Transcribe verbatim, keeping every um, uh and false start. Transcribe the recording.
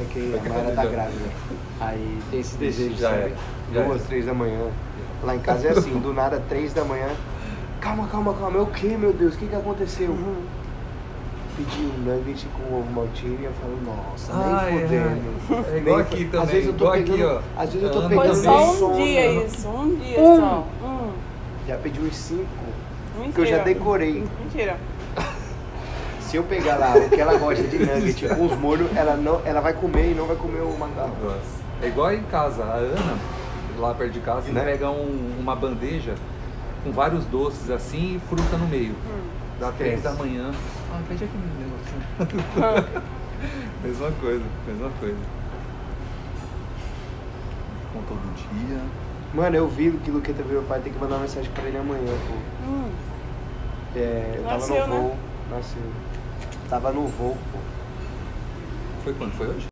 É que a Mayra tá grávida. Aí tem esse desejo, Já sabe? é, já Duas, é. três da manhã. Lá em casa é assim, do nada, três da manhã. Calma, calma, calma. É o que, meu Deus? O que que aconteceu? Uhum. Pedi um nugget com ovo maltine e eu falo, nossa, Ah, nem é. fodendo. É igual Nem aqui fo- também, Às vezes eu tô igual pegando, aqui, ó. às vezes eu tô Ana pegando Foi também. só um sono. dia isso, um dia Um. só. Hum. Já pedi uns cinco, Mentira. que eu já decorei. Mentira. Se eu pegar lá o que ela gosta de nugget com os molhos, ela, não, ela vai comer e não vai comer o macarrão. Nossa. É igual aí em casa, a Ana, lá perto de casa, Né? entrega um- uma bandeja com vários doces assim e fruta no meio. Hum. Dá três da manhã. Ah, pede aqui no negocinho. Mesma coisa, mesma coisa. Com todo dia. Mano, eu vi que o Luqueta viu meu pai, tem que mandar uma mensagem pra ele amanhã, pô. Hum. É, eu tava Nasceu, no né? voo, nasceu. Tava no voo, pô. Foi quando? Foi hoje?